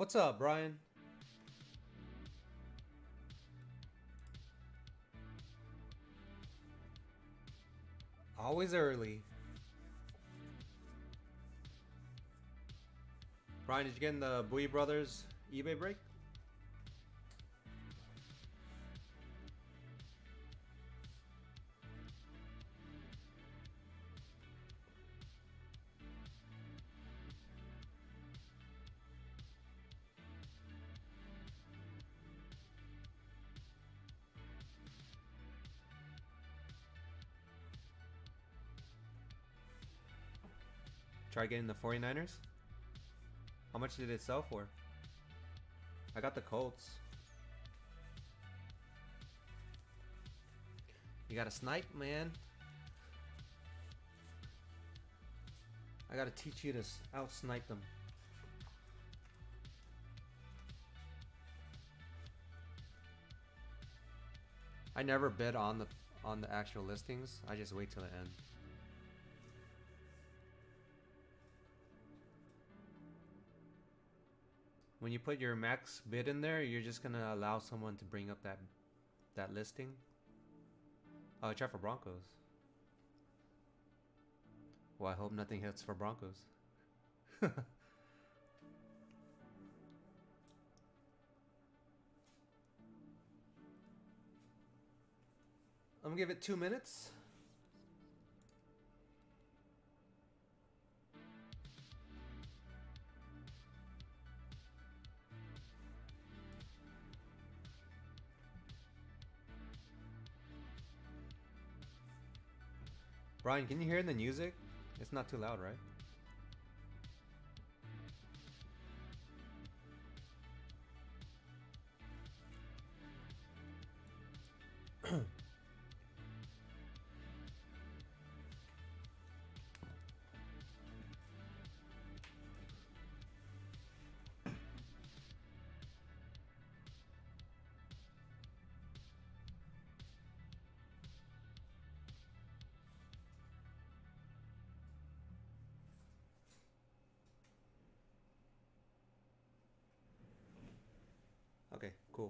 What's up, Brian? Always early. Brian, did you get in the Bowie Brothers eBay break? Try getting the 49ers? How much did it sell for? I got the Colts. You gotta snipe, man. I gotta teach you to out-snipe them. I never bid on the actual listings. I just wait till the end. When you put your max bid in there, you're just gonna allow someone to bring up that listing. Oh, try for Broncos. Well, I hope nothing hits for Broncos. I'm gonna give it 2 minutes. Brian, can you hear the music? It's not too loud, right? Okay, cool.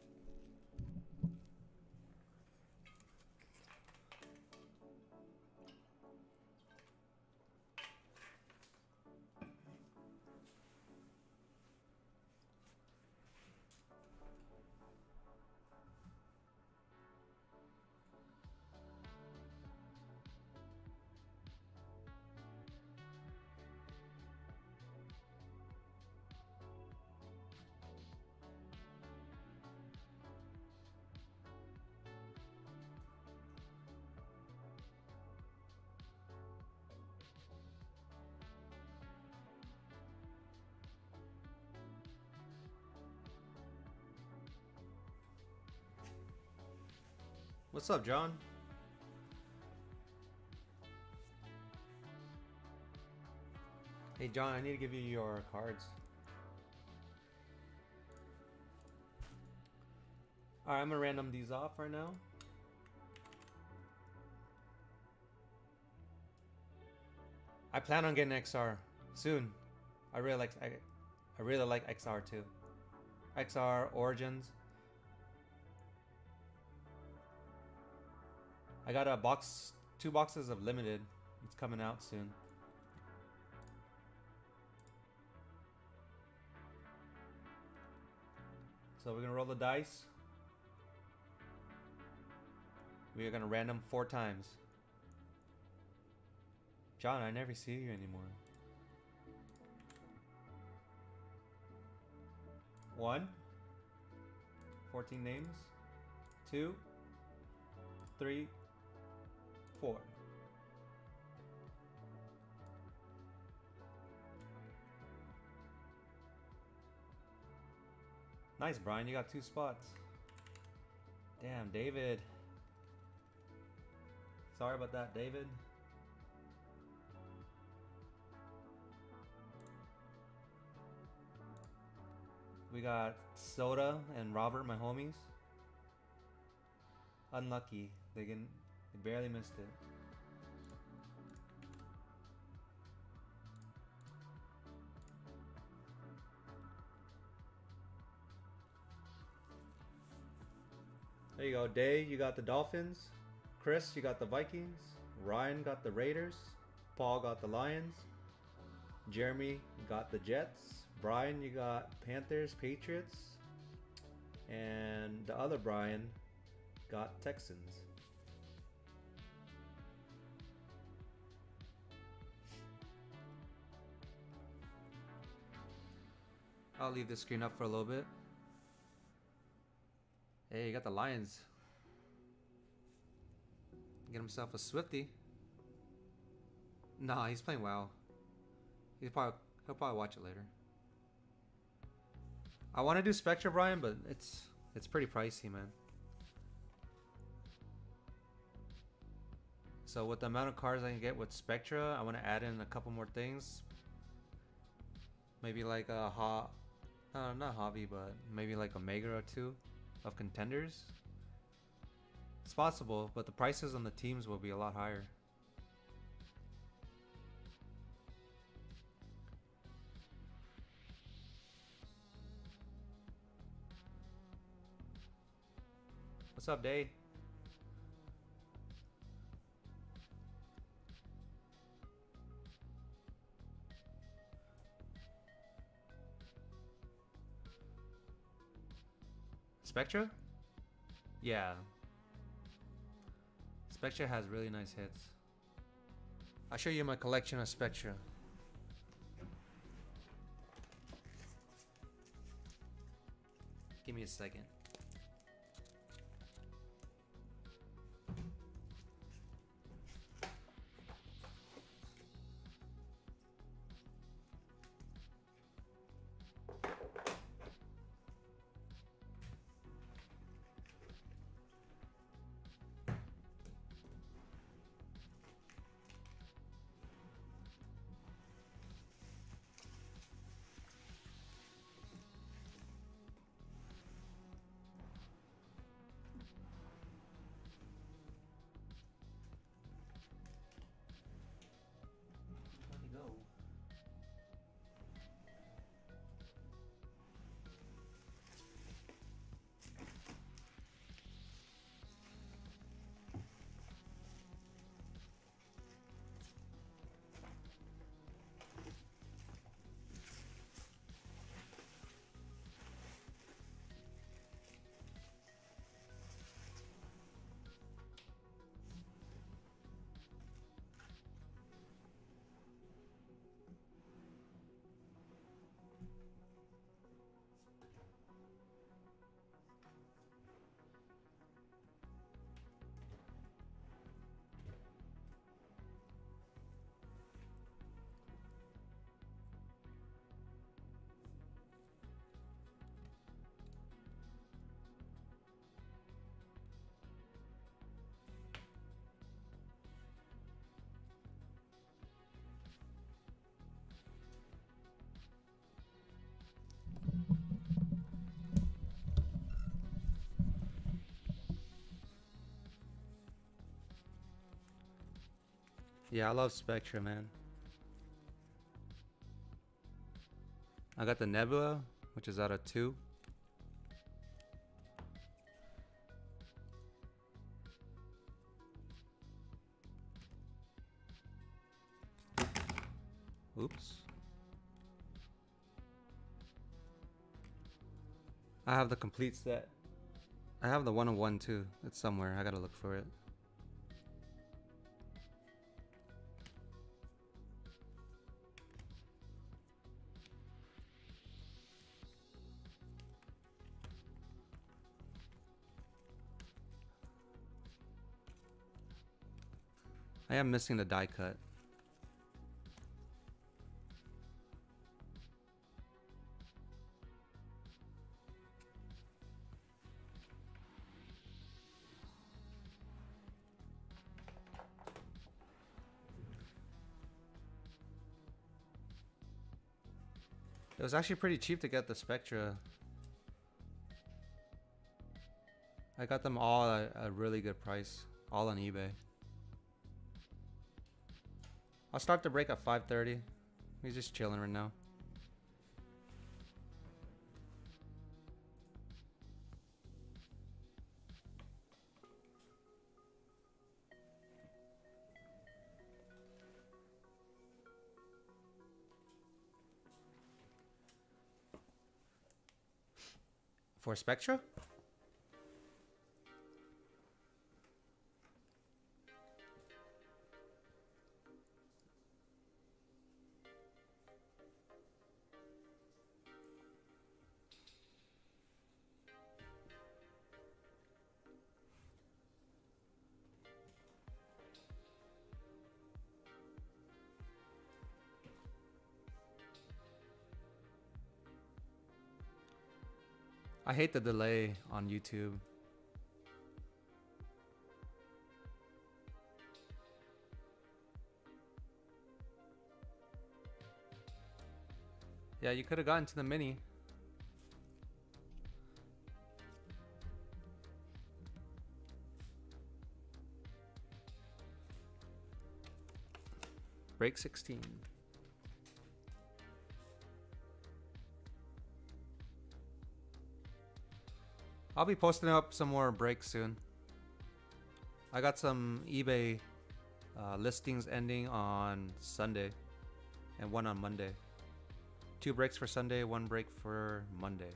What's up, John? Hey, John, I need to give you your cards. Alright, I'm gonna random these off right now. I plan on getting XR soon. I really like XR too. XR Origins. I got a box, 2 boxes of limited. It's coming out soon. So we're gonna roll the dice. We are gonna random 4 times. John, I never see you anymore. 1. 14 names. 2. 3. 4. Nice, Brian. You got 2 spots. Damn, David. Sorry about that, David. We got Soda and Robert, my homies. Unlucky. They barely missed it. There you go. Day, you got the Dolphins. Chris, you got the Vikings. Ryan got the Raiders. Paul got the Lions. Jeremy got the Jets. Brian, you got Panthers, Patriots. And the other Brian got Texans. I'll leave the screen up for a little bit. Hey, you got the Lions. Get himself a Swifty. Nah, he's playing WoW. He'll probably watch it later. I want to do Spectre, Brian, but it's pretty pricey, man. So with the amount of cards I can get with Spectra, I want to add in a couple more things. Maybe like a not hobby, but maybe like a mega or two of contenders. It's possible, but the prices on the teams will be a lot higher. What's up, Day? Spectra? Yeah. Spectra has really nice hits. I'll show you my collection of Spectra. Give me a second. Yeah, I love Spectra, man. I got the Nebula, which is out of 2. Oops. I have the complete set. I have the 1-of-1 too. It's somewhere. I gotta look for it. I am missing the die cut. It was actually pretty cheap to get the Spectra. I got them all at a really good price, all on eBay. I'll start the break at 5:30. He's just chilling right now. For Spectra? I hate the delay on YouTube. Yeah, you could have gotten to the mini. Break 16. I'll be posting up some more breaks soon. I got some eBay listings ending on Sunday and one on Monday. 2 breaks for Sunday, 1 break for Monday.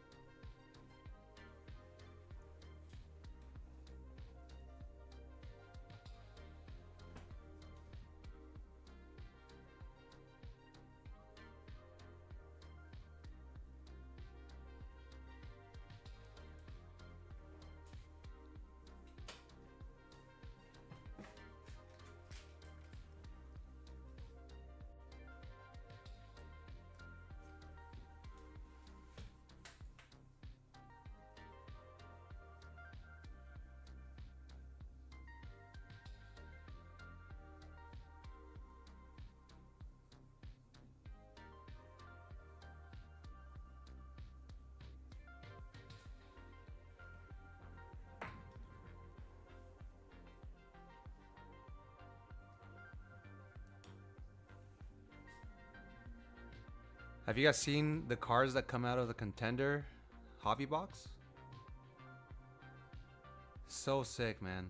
Have you guys seen the cards that come out of the Contender hobby box? So sick, man.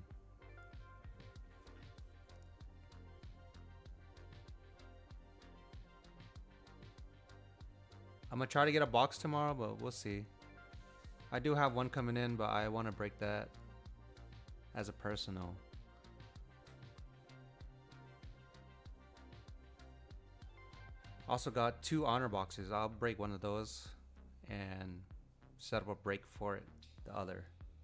I'm gonna try to get a box tomorrow, but we'll see. I do have one coming in, but I want to break that as a personal. Also got 2 honor boxes. I'll break one of those and set up a break for it, the other.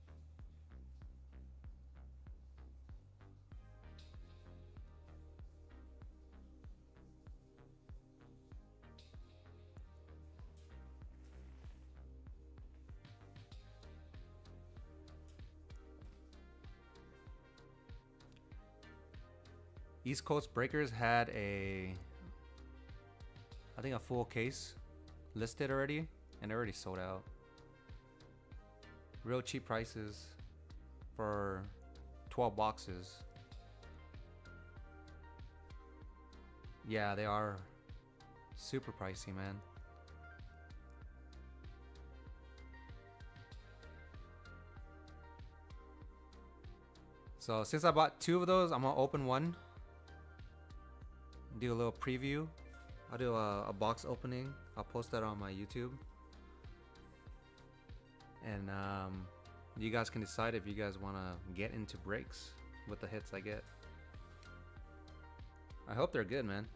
East Coast Breakers had I think a full case listed already, and already sold out. Real cheap prices for 12 boxes. Yeah, they are super pricey, man. So since I bought 2 of those, I'm gonna open one, do a little preview. I'll do a box opening. I'll post that on my YouTube. And you guys can decide if you guys want to get into breaks with the hits I get. I hope they're good, man.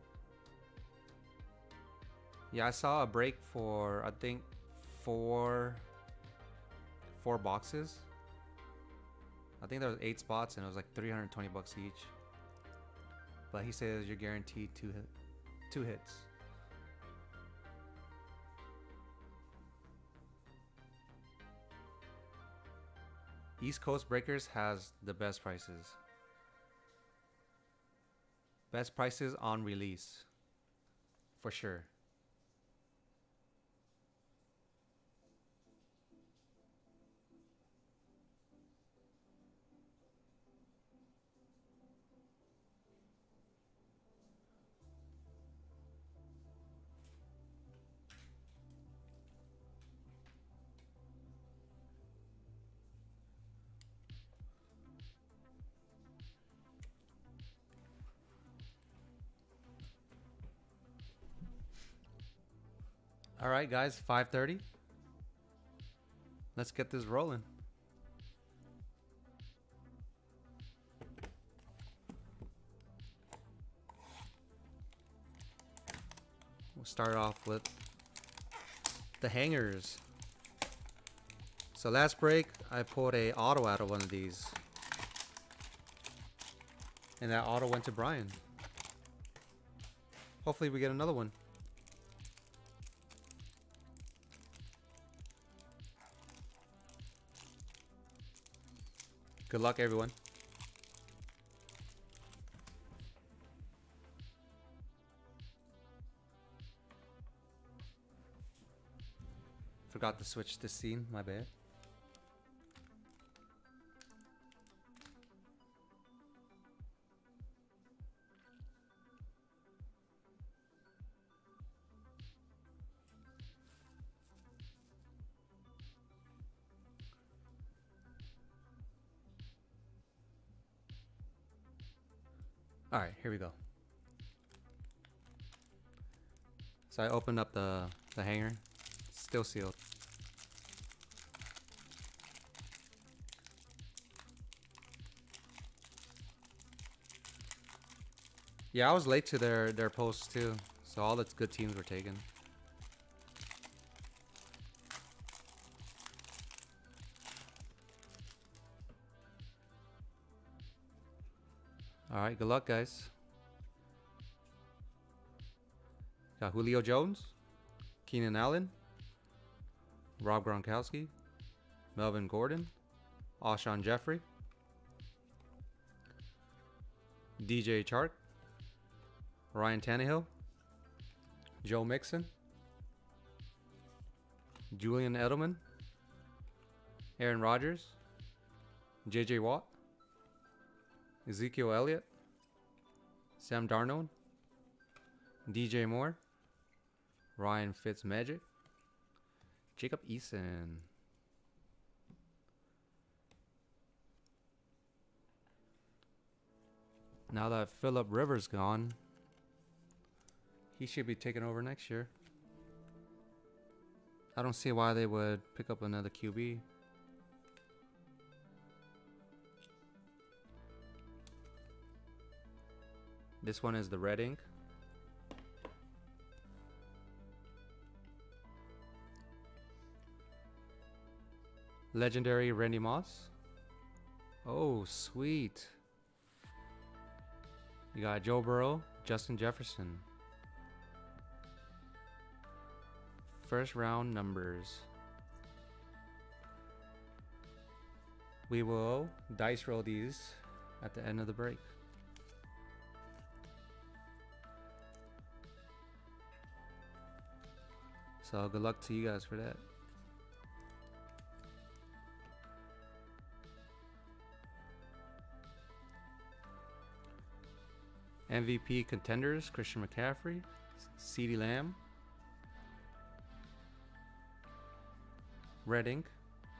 Yeah, I saw a break for, I think, four boxes. I think there was 8 spots and it was like 320 bucks each. But he says you're guaranteed 2 hits. East Coast Breakers has the best prices. Best prices on release. For sure. All right, guys, 5:30. Let's get this rolling. We'll start off with the hangers. So last break, I pulled a auto out of one of these. And that auto went to Brian. Hopefully we get another one. Good luck, everyone. Forgot to switch the scene, my bad. All right, here we go. So I opened up the hanger, still sealed. Yeah, I was late to their posts too, so all the good teams were taken. All right, good luck, guys. Got Julio Jones, Keenan Allen, Rob Gronkowski, Melvin Gordon, Alshon Jeffrey, DJ Chark, Ryan Tannehill, Joe Mixon, Julian Edelman, Aaron Rodgers, JJ Watt, Ezekiel Elliott, Sam Darnold, DJ Moore, Ryan Fitzmagic, Jacob Eason. Now that Phillip Rivers gone, he should be taking over next year. I don't see why they would pick up another QB. This one is the red ink. Legendary Randy Moss. Oh, sweet. You got Joe Burrow, Justin Jefferson. First round numbers. We will dice roll these at the end of the break. So good luck to you guys for that. MVP contenders: Christian McCaffrey, CeeDee Lamb, red ink,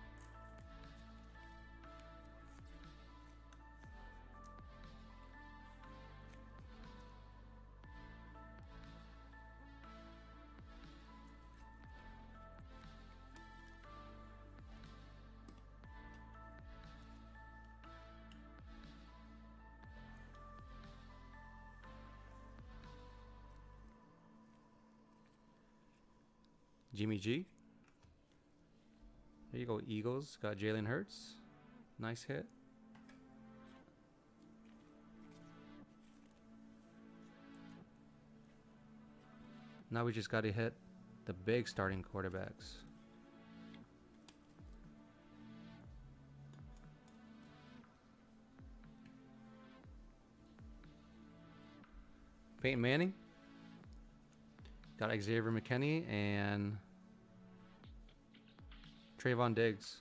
Jimmy G. There you go, Eagles. Got Jalen Hurts. Nice hit. Now we just got to hit the big starting quarterbacks. Peyton Manning. Got Xavier McKinney and Trayvon Diggs.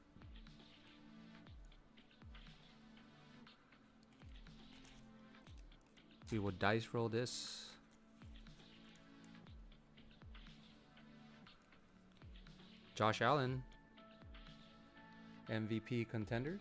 We will dice roll this. Josh Allen, MVP contenders.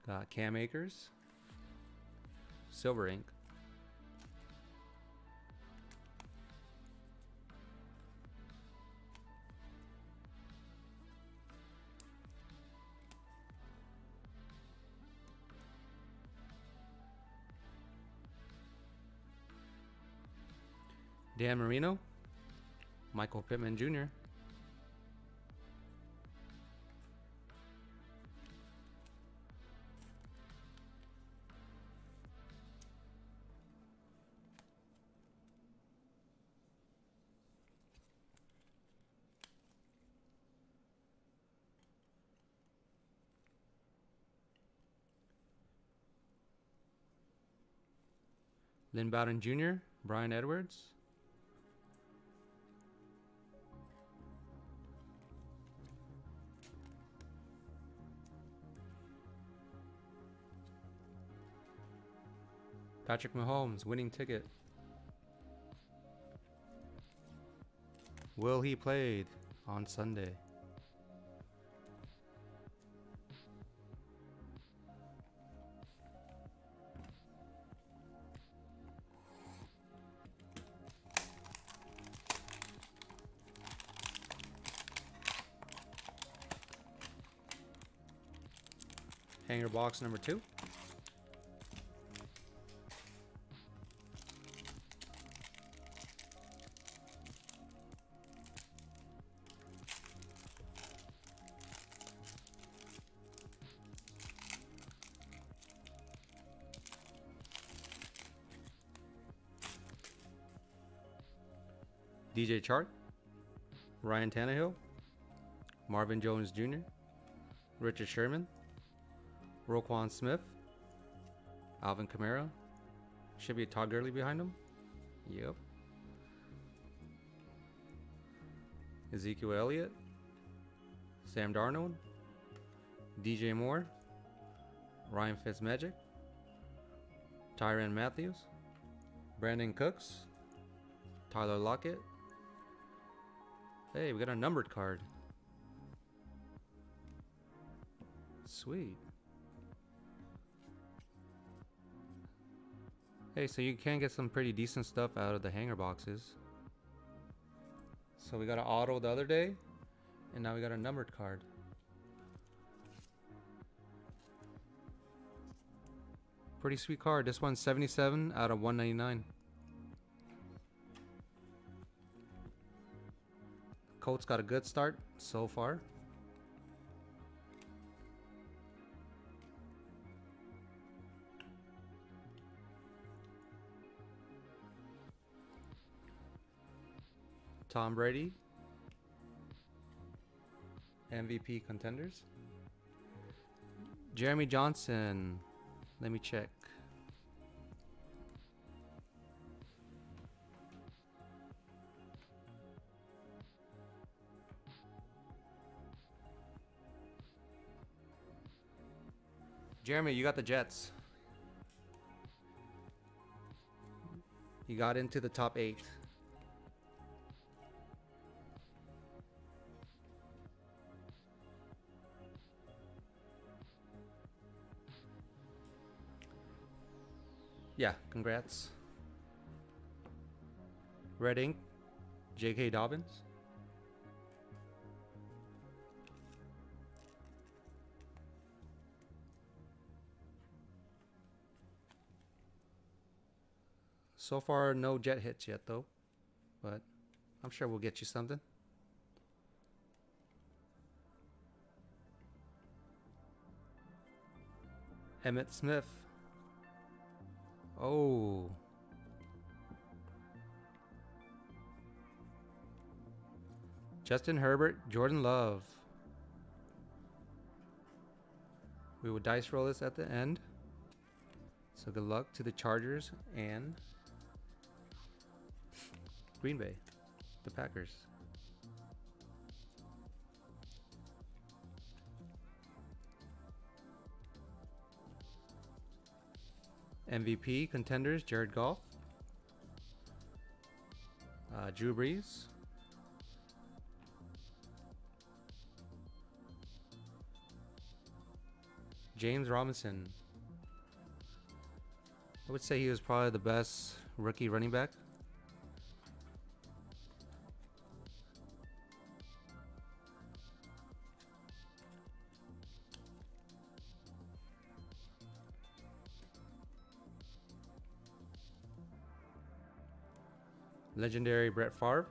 Got Cam Akers. Silver ink. Dan Marino. Michael Pittman Jr. Lynn Bowden Jr., Brian Edwards. Patrick Mahomes, winning ticket. Will he played on Sunday? Hanger box number 2. DJ Chark, Ryan Tannehill, Marvin Jones Jr., Richard Sherman, Roquan Smith, Alvin Kamara. Should be a Todd Gurley behind him. Yep. Ezekiel Elliott, Sam Darnold, DJ Moore, Ryan Fitzmagic, Tyrann Matthews, Brandon Cooks, Tyler Lockett. Hey, we got a numbered card. Sweet. Hey, so you can get some pretty decent stuff out of the hanger boxes. So we got an auto the other day, and now we got a numbered card. Pretty sweet card. This one's 77 out of 199. Colts got a good start so far. Tom Brady, MVP contenders. Jeremy Johnson, let me check. Jeremy, you got the Jets. You got into the top 8. Yeah, congrats. Red ink, J.K. Dobbins. So far, no jet hits yet, though. But I'm sure we'll get you something. Emmitt Smith. Oh. Justin Herbert, Jordan Love. We will dice roll this at the end. So good luck to the Chargers and Green Bay, the Packers. MVP contenders, Jared Goff, Drew Brees, James Robinson. I would say he was probably the best rookie running back. Legendary Brett Favre,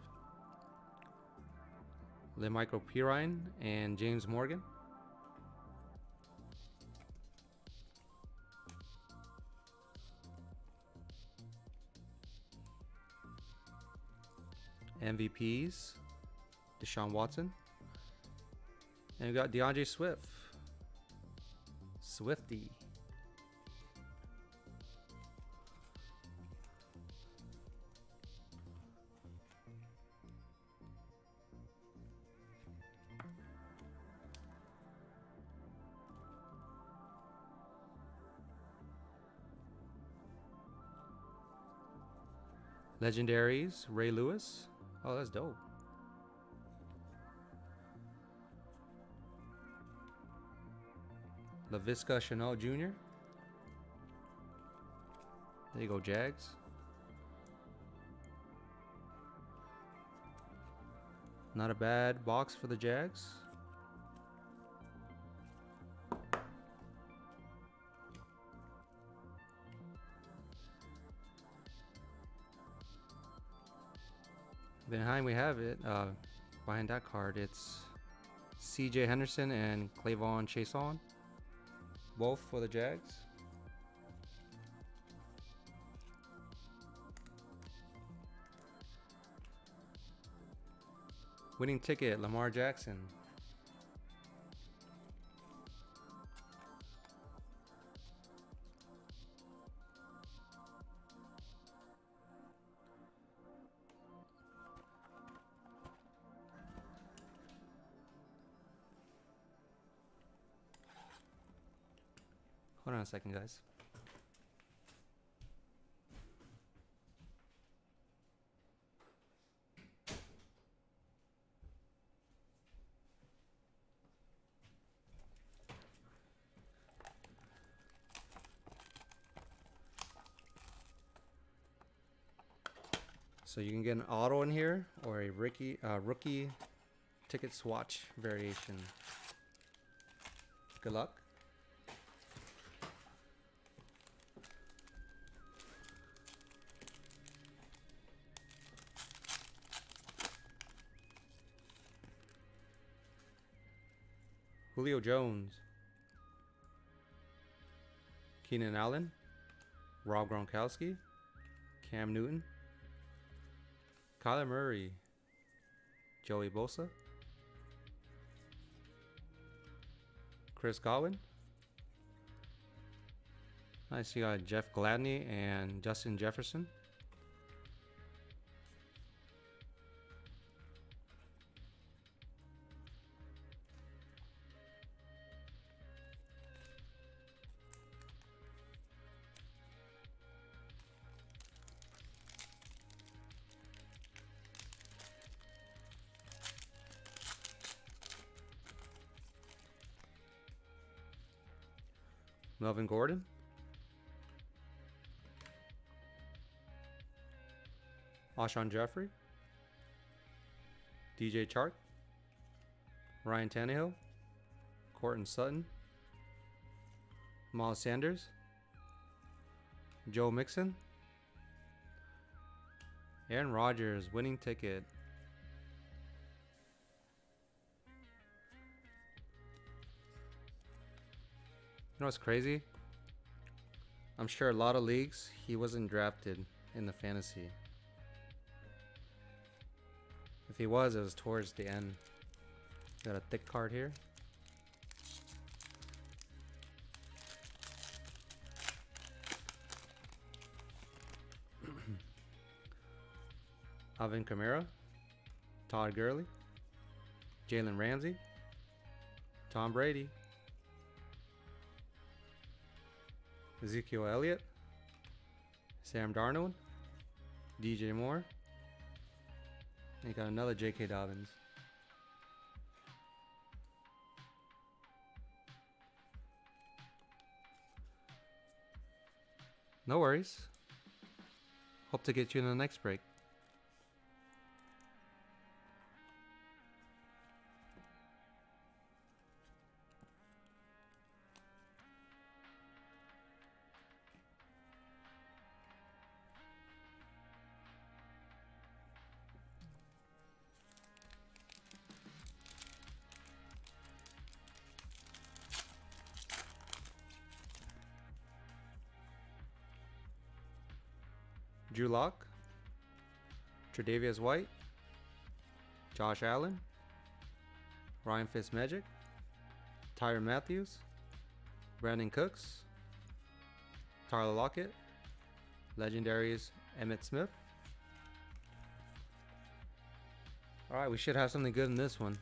Lamichael Pirine, and James Morgan. MVPs, Deshaun Watson. And we got DeAndre Swift. Swifty. Legendaries, Ray Lewis. Oh, that's dope. LaVisca Chanel Jr. There you go, Jags. Not a bad box for the Jags. Behind we have it, behind that card, it's CJ Henderson and Clavon Chason, both for the Jags. Winning ticket, Lamar Jackson. Hold on a second, guys. So you can get an auto in here or a rookie ticket swatch variation. Good luck. Julio Jones, Keenan Allen, Rob Gronkowski, Cam Newton, Kyler Murray, Joey Bosa, Chris Godwin. Nice, you got Jeff Gladney and Justin Jefferson. Melvin Gordon, Alshon Jeffrey, DJ Chark, Ryan Tannehill, Courtland Sutton, Miles Sanders, Joe Mixon, Aaron Rodgers, winning ticket. You know what's crazy? I'm sure a lot of leagues he wasn't drafted in the fantasy. If he was, it was towards the end. Got a thick card here. Alvin Kamara, Todd Gurley, Jalen Ramsey, Tom Brady, Ezekiel Elliott, Sam Darnold, DJ Moore, and you got another J.K. Dobbins. No worries. Hope to get you in the next break. Drew Lock, Tre'Davious White, Josh Allen, Ryan Fitzmagic, Tyrann Matthews, Brandon Cooks, Tyler Lockett, Legendaries Emmitt Smith. Alright, we should have something good in this one.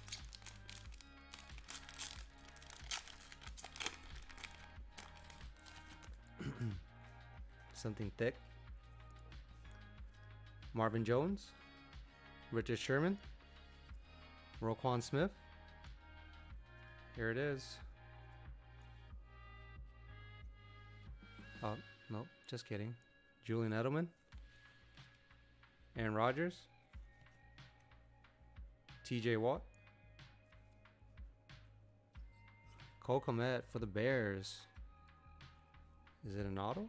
Something thick. Marvin Jones, Richard Sherman, Roquan Smith. Here it is. Oh, nope, just kidding. Julian Edelman, Aaron Rodgers, TJ Watt, Cole Kmet for the Bears. Is it an auto?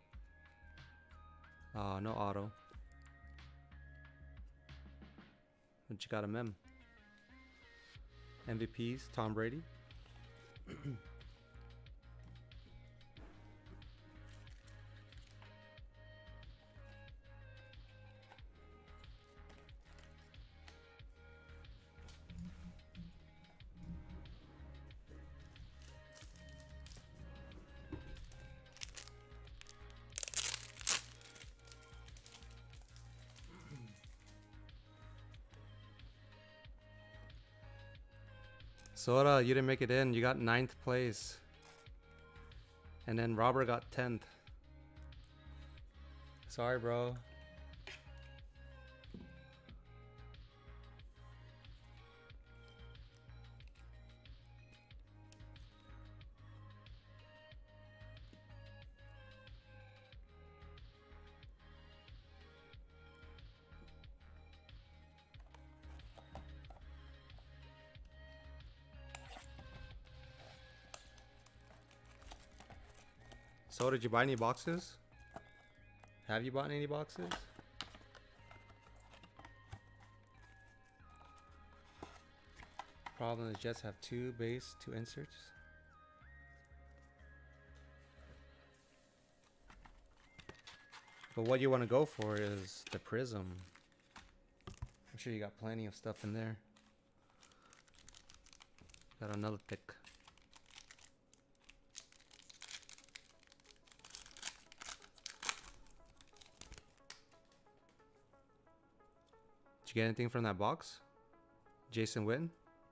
No auto. But you got a mem. MVPs, Tom Brady. Soda, you didn't make it in. You got 9th place. And then Robert got 10th. Sorry, bro. So did you buy any boxes? Have you bought any boxes? Problem is Jets have 2 base, 2 inserts. But what you want to go for is the Prism. I'm sure you got plenty of stuff in there. Got another thick. Did you get anything from that box? Jason Witten,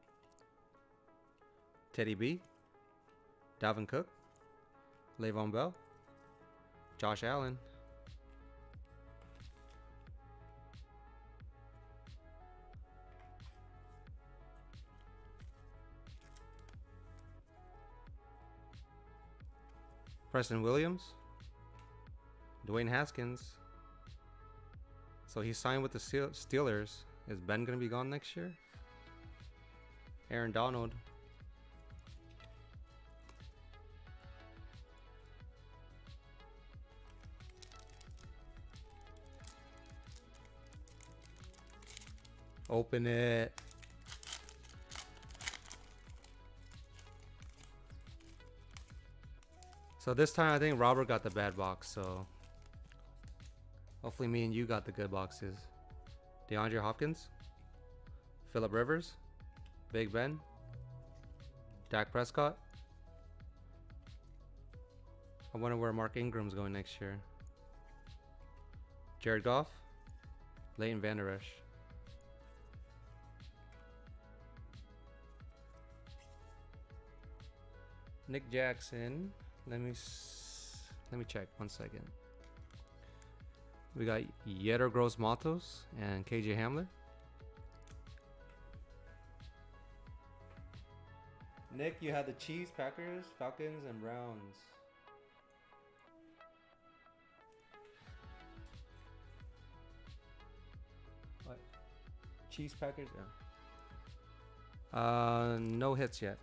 Teddy B, Dalvin Cook, Le'Veon Bell, Josh Allen, Preston Williams, Dwayne Haskins. So he signed with the Steelers. Is Ben going to be gone next year? Aaron Donald. Open it. So this time I think Robert got the bad box, so hopefully me and you got the good boxes. DeAndre Hopkins, Phillip Rivers, Big Ben, Dak Prescott. I wonder where Mark Ingram's going next year. Jared Goff, Leighton Vander Esch. Nick Jackson. Let me check 1 second. We got Yetur Gross-Matos and KJ Hamler. Nick, you had the Chiefs, Packers, Falcons, and Browns. Chiefs Packers. Yeah. No hits yet.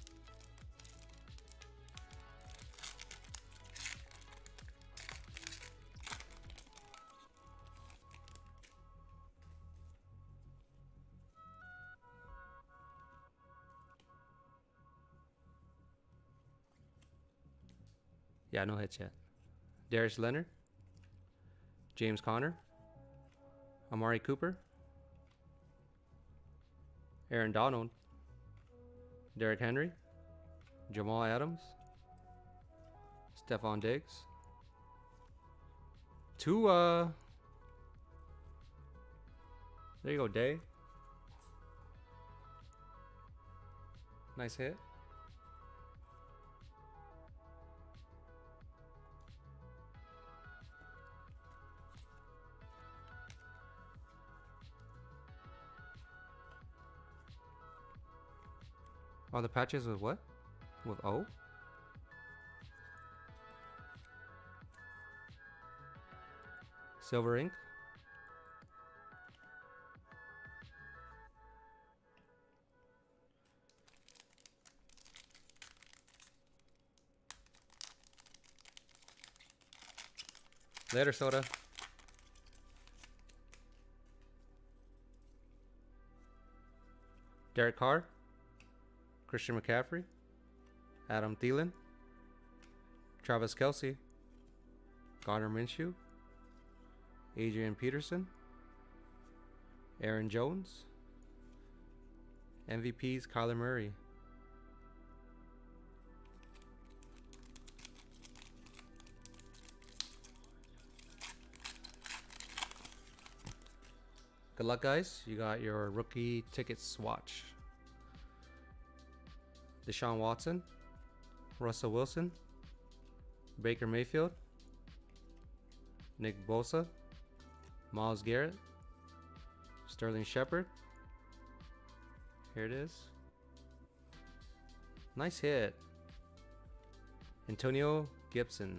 Yeah, no hits yet. Darius Leonard, James Conner, Amari Cooper, Aaron Donald, Derrick Henry, Jamal Adams, Stephon Diggs. Tua. There you go, Day. Nice hit. Oh, the patches with what? With O? Silver ink. Later, Soda. Derek Carr, Christian McCaffrey, Adam Thielen, Travis Kelce, Gardner Minshew, Adrian Peterson, Aaron Jones, MVPs Kyler Murray. Good luck, guys. You got your rookie ticket swatch. Deshaun Watson, Russell Wilson, Baker Mayfield, Nick Bosa, Myles Garrett, Sterling Shepard. Here it is. Nice hit. Antonio Gibson.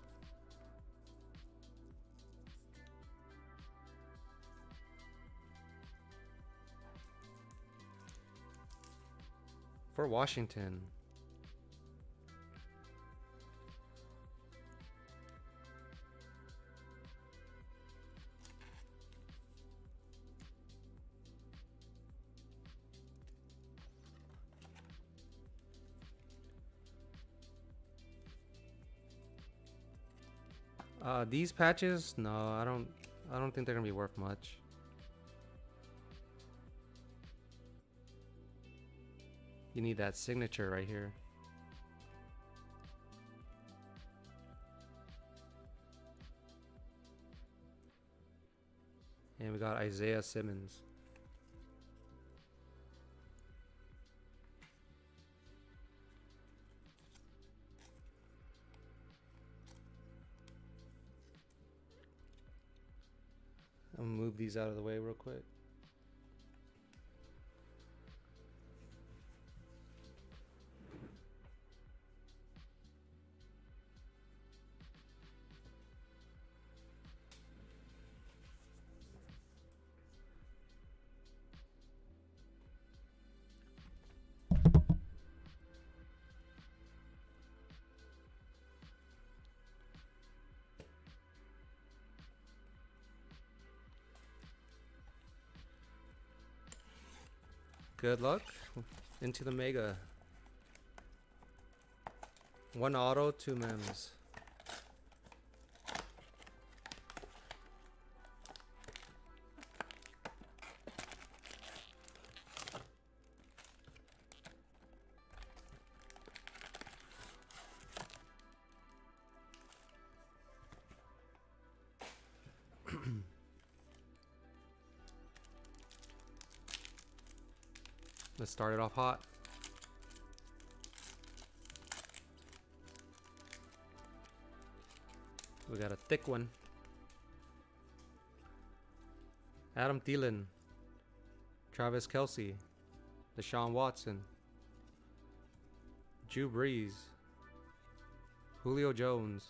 For Washington. These patches, no, I don't think they're gonna be worth much. You need that signature right here. And we got Isaiah Simmons. I'm gonna move these out of the way real quick. Good luck. Into the mega. 1 auto, 2 mems. Let's start it off hot. We got a thick one. Adam Thielen, Travis Kelce, Deshaun Watson, Drew Brees, Julio Jones,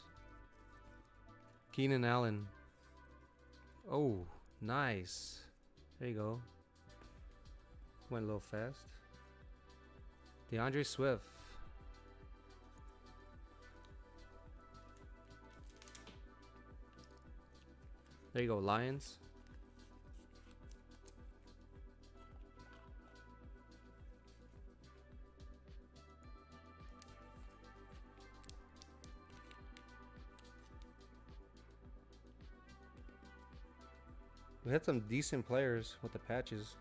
Keenan Allen. Oh, nice. There you go. Went a little fast. DeAndre Swift. There you go, Lions. We had some decent players with the patches.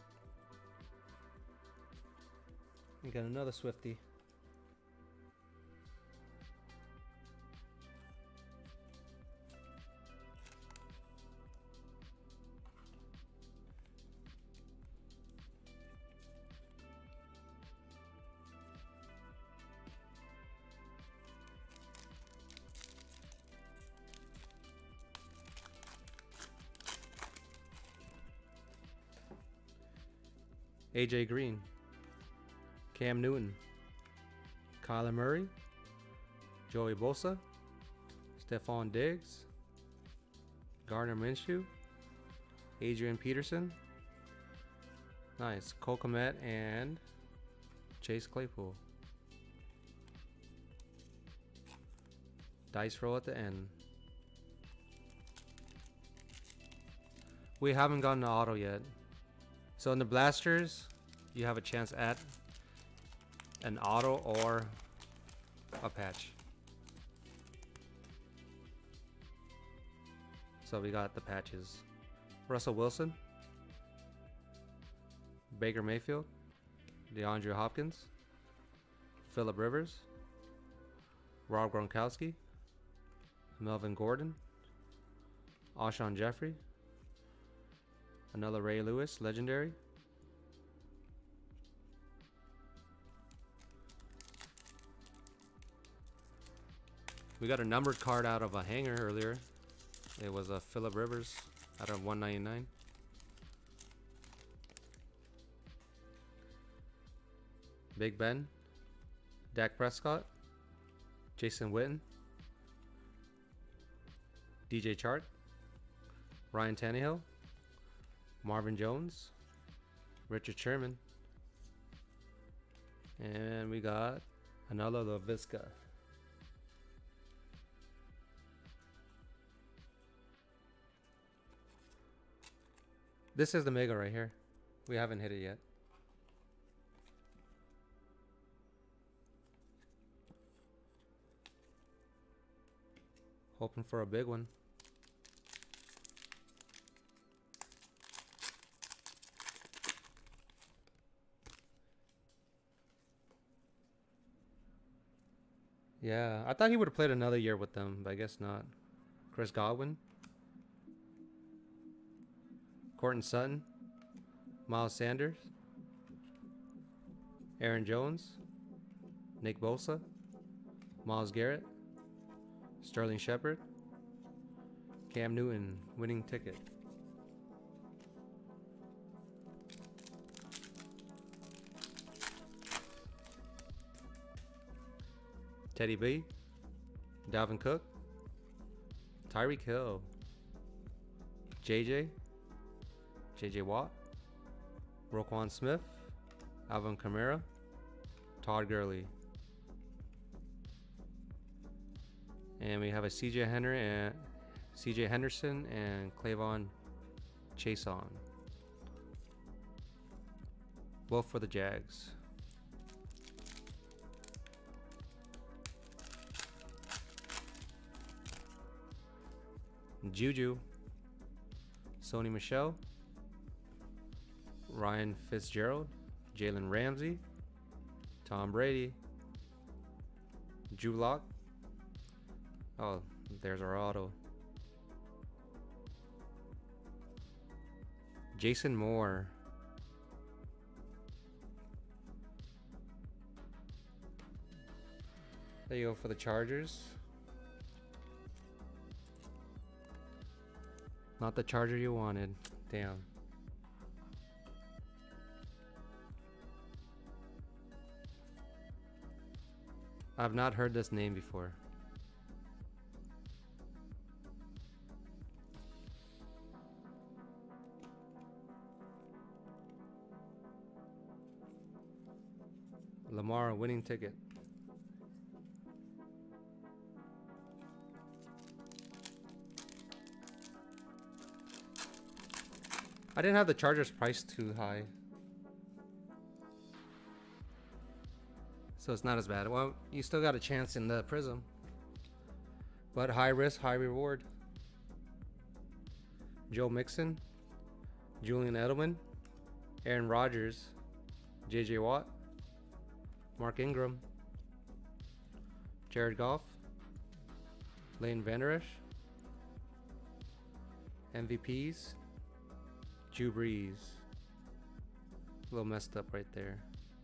We got another Swifty. AJ Green, Cam Newton, Kyler Murray, Joey Bosa, Stephon Diggs, Gardner Minshew, Adrian Peterson, nice, Cole Kmet, and Chase Claypool. Dice roll at the end. We haven't gotten the auto yet. So in the blasters, you have a chance at an auto or a patch. So we got the patches. Russell Wilson, Baker Mayfield, DeAndre Hopkins, Phillip Rivers, Rob Gronkowski, Melvin Gordon, Alshon Jeffrey, another Ray Lewis, legendary. We got a numbered card out of a hanger earlier. It was a Phillip Rivers out of 199. Big Ben, Dak Prescott, Jason Witten, DJ Chark, Ryan Tannehill, Marvin Jones, Richard Sherman, and we got another LaVisca. This is the mega right here. We haven't hit it yet. Hoping for a big one. Yeah, I thought he would have played another year with them, but I guess not. Chris Godwin, Courtland Sutton, Miles Sanders, Aaron Jones, Nick Bosa, Myles Garrett, Sterling Shepard, Cam Newton, winning ticket. Teddy B, Dalvin Cook, Tyreek Hill, JJ Watt, Roquan Smith, Alvin Kamara, Todd Gurley. And we have a CJ Henderson and Clavon Chason. Both for the Jags. Juju, Sony Michel, Ryan Fitzgerald, Jalen Ramsey, Tom Brady, Drew Lock. Oh, there's our auto. Jason Moore. There you go for the Chargers. Not the Charger you wanted. Damn. I've not heard this name before. Lamar winning ticket. I didn't have the Chargers priced too high, so it's not as bad. Well, you still got a chance in the Prism, but high risk, high reward. Joe Mixon, Julian Edelman, Aaron Rodgers, J.J. Watt, Mark Ingram, Jared Goff, Leighton Vander Esch, MVPs, Drew Brees. A little messed up right there.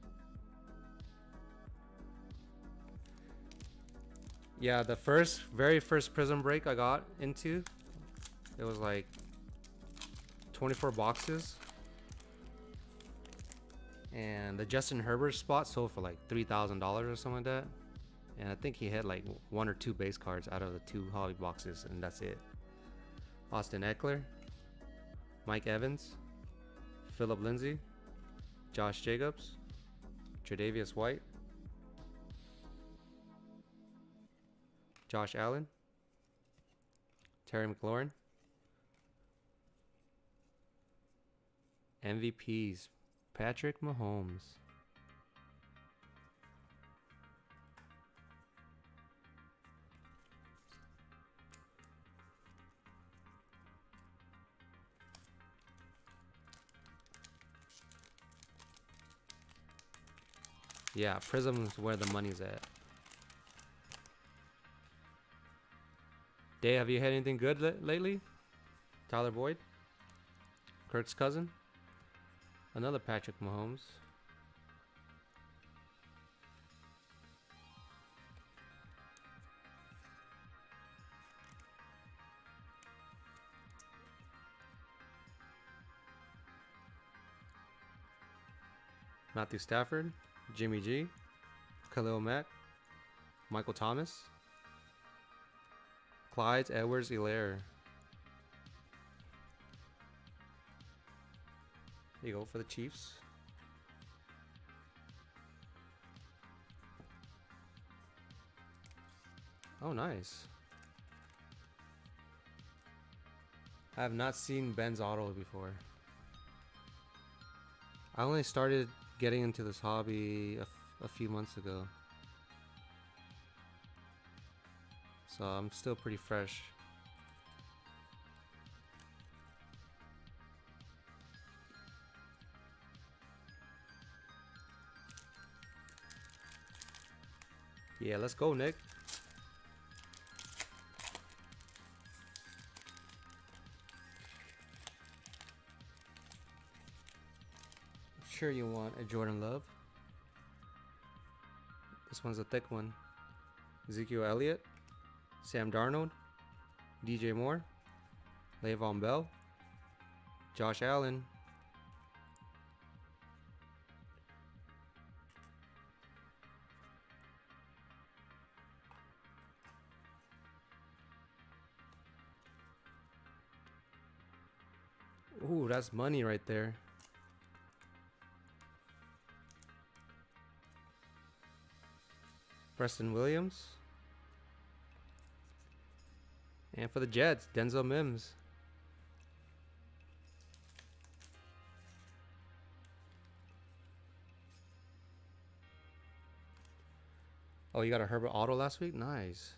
Yeah, the very first Prism break I got into, it was like 24 boxes. And the Justin Herbert spot sold for like $3,000 or something like that. And I think he had like 1 or 2 base cards out of the 2 hobby boxes, and that's it. Austin Eckler, Mike Evans, Phillip Lindsay, Josh Jacobs, Tre'Davious White, Josh Allen, Terry McLaurin, MVPs, Patrick Mahomes. Yeah, Prism's where the money's at. Dave, have you had anything good lately? Tyler Boyd? Kirk's cousin? Another Patrick Mahomes. Matthew Stafford, Jimmy G, Khalil Mack, Michael Thomas, Clyde Edwards-Helaire. There you go for the Chiefs. Oh, nice. I have not seen Ben's auto before. I only started getting into this hobby a few months ago, so I'm still pretty fresh. Yeah, let's go, Nick. Sure you want a Jordan Love. This one's a thick one. Ezekiel Elliott, Sam Darnold, DJ Moore, Le'Veon Bell, Josh Allen, ooh, that's money right there. Preston Williams. And for the Jets, Denzel Mims. Oh, you got a Herbert auto last week? Nice.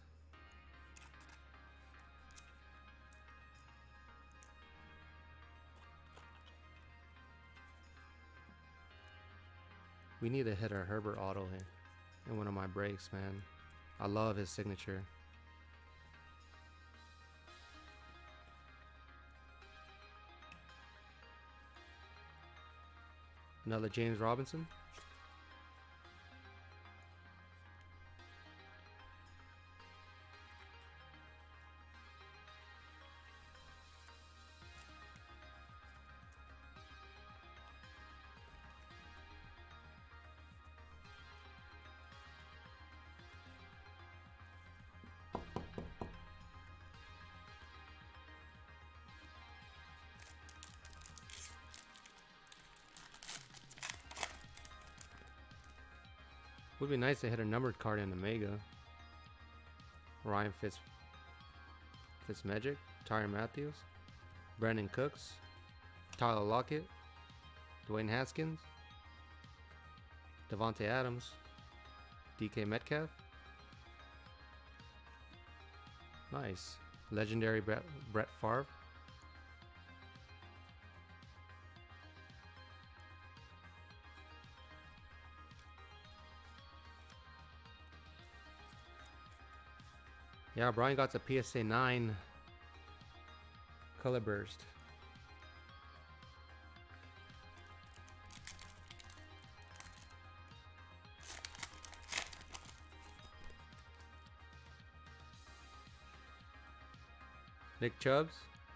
We need to hit a Herbert auto here in one of my breaks, man. I love his signature. Another James Robinson. Would be nice to hit a numbered card in the Mega. Ryan Fitzmagic, Tyrann Matthews, Brandon Cooks, Tyler Lockett, Dwayne Haskins, Devontae Adams, DK Metcalf. Nice. Legendary Brett Favre. Yeah, Brian got a PSA 9 color burst. Nick Chubbs,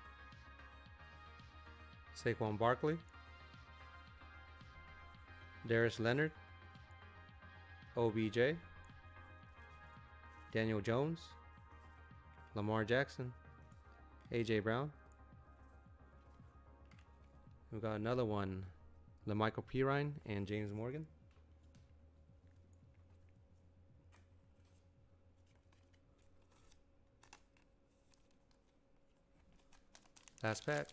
Saquon Barkley, Darius Leonard, OBJ, Daniel Jones, Lamar Jackson, AJ Brown. We've got another one, LaMichael Pirine and James Morgan. Last pack.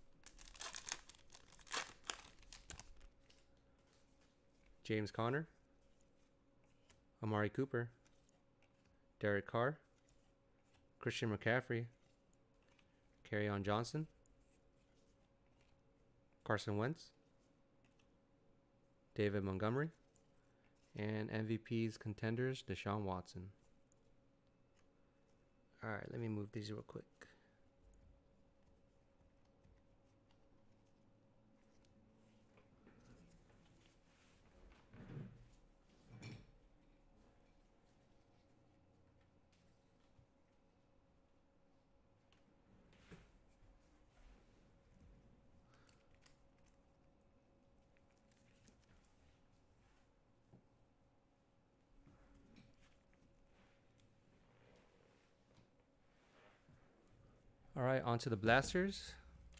James Conner, Amari Cooper, Derek Carr, Christian McCaffrey, Kerryon Johnson, Carson Wentz, David Montgomery, and MVP's contenders, Deshaun Watson. Alright, let me move these real quick. Alright, on to the blasters.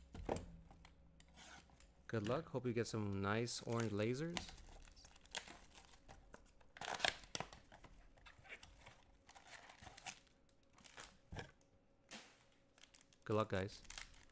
Good luck. Hope you get some nice orange lasers. Good luck, guys.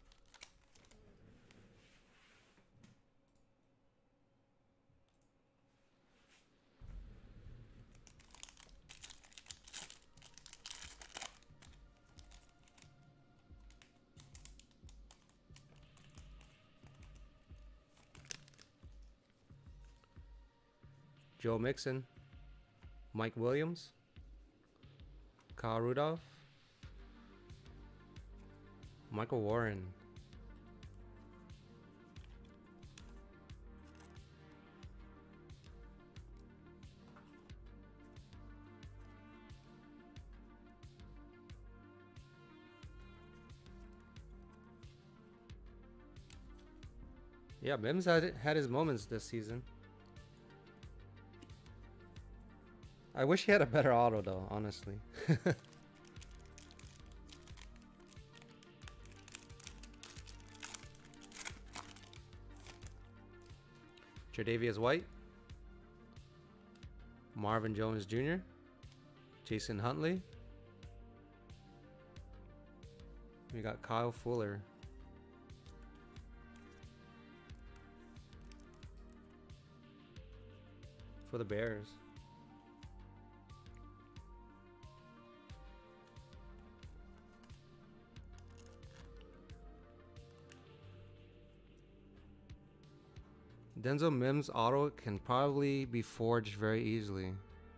Joe Mixon, Mike Williams, Kyle Rudolph, Michael Warren, yeah, Mims had his moments this season. I wish he had a better auto though, honestly. Tre'Davious White, Marvin Jones Jr., Jason Huntley. We got Kyle Fuller. For the Bears. Denzel Mims auto can probably be forged very easily.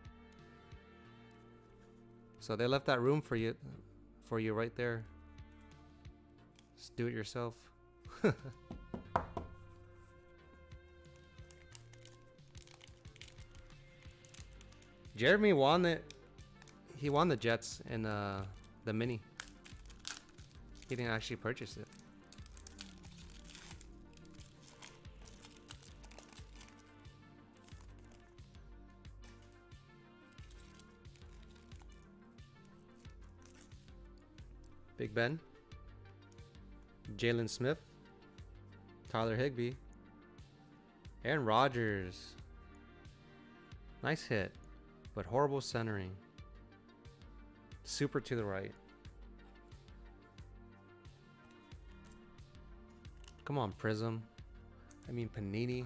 So they left that room for you right there. Just do it yourself. Jeremy won it. He won the Jets in the mini. He didn't actually purchase it. Big Ben, Jalen Smith, Tyler Higbee, Aaron Rodgers. Nice hit. but horrible centering. Super to the right. Come on, Prism. I mean, Panini.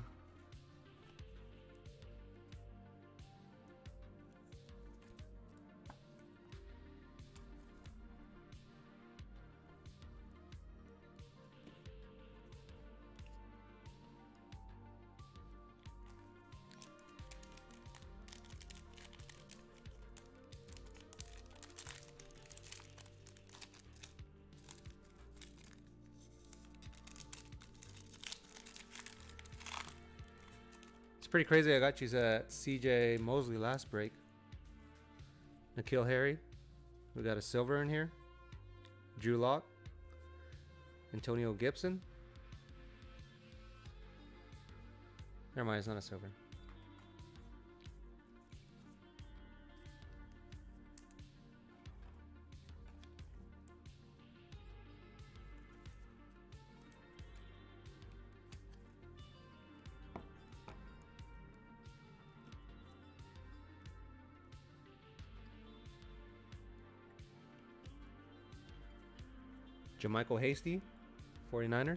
Pretty crazy. I got you at CJ Mosley last break. N'Keal Harry. We got a silver in here. Drew Lock. Antonio Gibson. Never mind, it's not a silver. JaMychal Hasty, 49ers.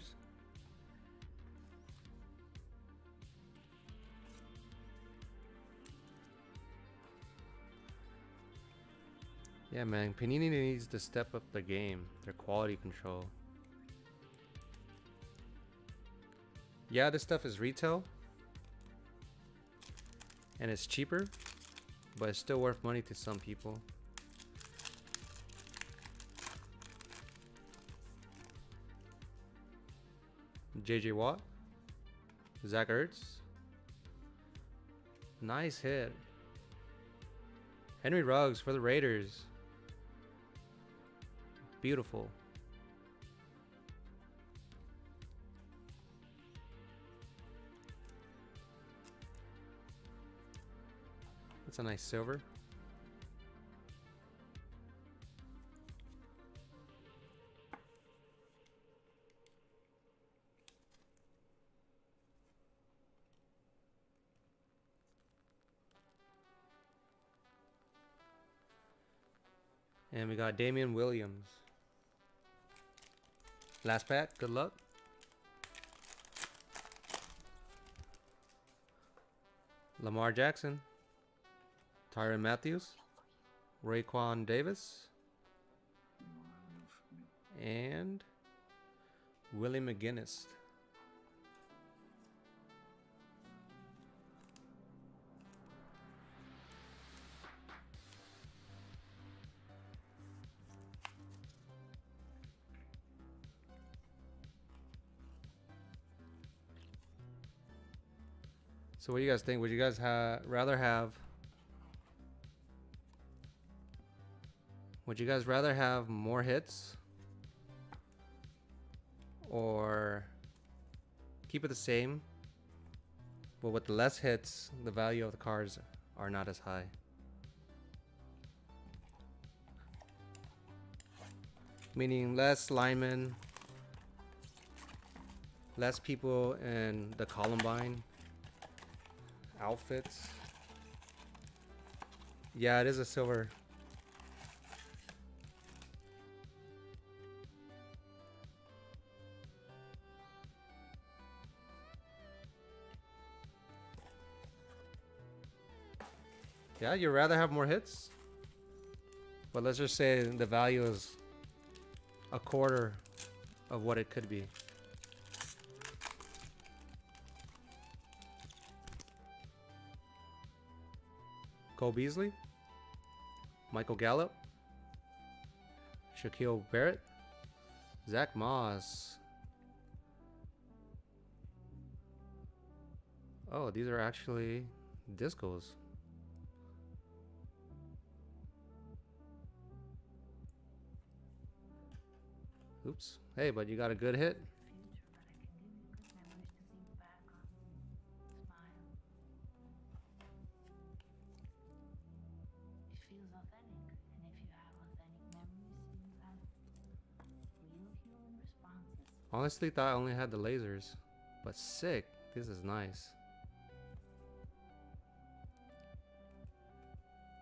Yeah, man, Panini needs to step up their game, their quality control. Yeah, this stuff is retail, and it's cheaper, but it's still worth money to some people. JJ Watt, Zach Ertz, nice hit. Henry Ruggs for the Raiders, beautiful. That's a nice silver. And we got Damian Williams. Last pack, good luck. Lamar Jackson. Tyrann Mathieu. Raekwon Davis. And Willie McGinnis. So what do you guys think? Would you guys rather have more hits or keep it the same, but with the less hits, the value of the cards are not as high? Meaning less linemen, less people in the Columbine outfits. Yeah, it is a silver. Yeah, you'd rather have more hits, but let's just say the value is a quarter of what it could be. Cole Beasley, Michael Gallup, Shaquille Barrett, Zach Moss. Oh, these are actually discos. Oops. Hey, but you got a good hit. Honestly, thought I only had the lasers, but sick. This is nice.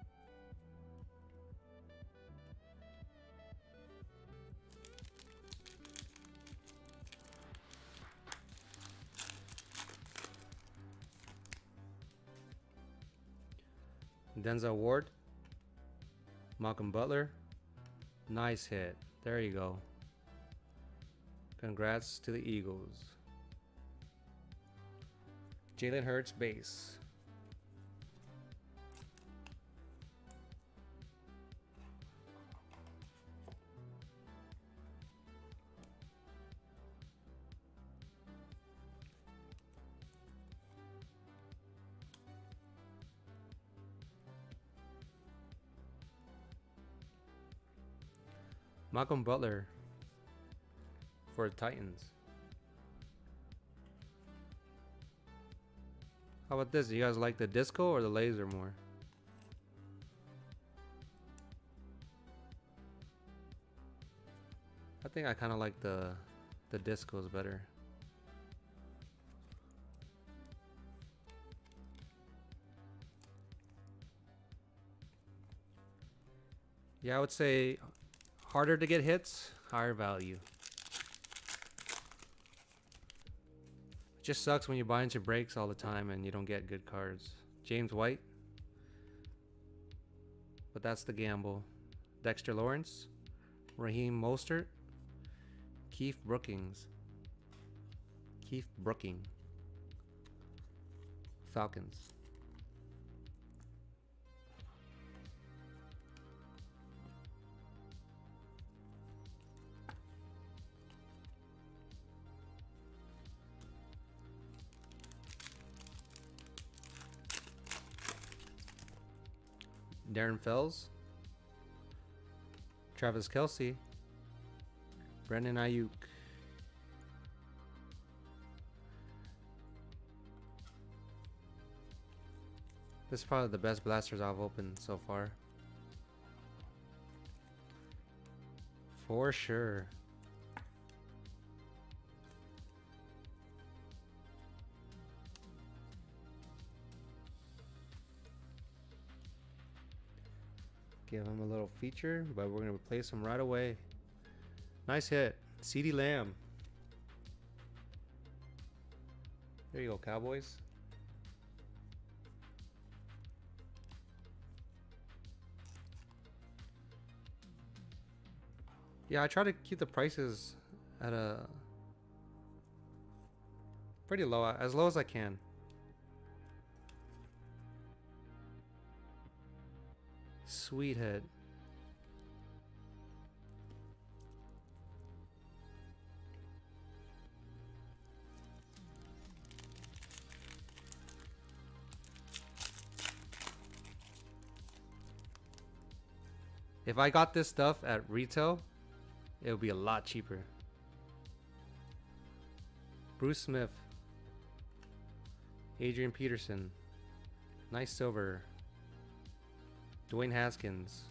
Denzel Ward. Malcolm Butler. Nice hit. There you go. Congrats to the Eagles. Jalen Hurts base. Malcolm Butler for the Titans. How about this? Do you guys like the disco or the laser more? I think I kind of like the discos better. Yeah, I would say harder to get hits, higher value. Just sucks when you buy into breaks all the time and you don't get good cards. James White. But that's the gamble. Dexter Lawrence. Raheem Mostert. Keith Brookings. Keith Brooking. Falcons. Darren Fells, Travis Kelce, Brandon Ayuk. This is probably the best blasters I've opened so far. For sure. Give him a little feature, but we're going to replace him right away. Nice hit. CeeDee Lamb. There you go, Cowboys. Yeah, I try to keep the prices at a pretty low, as low as I can. Sweet hit. If I got this stuff at retail, it would be a lot cheaper. Bruce Smith. Adrian Peterson. Nice silver. Dwayne Haskins.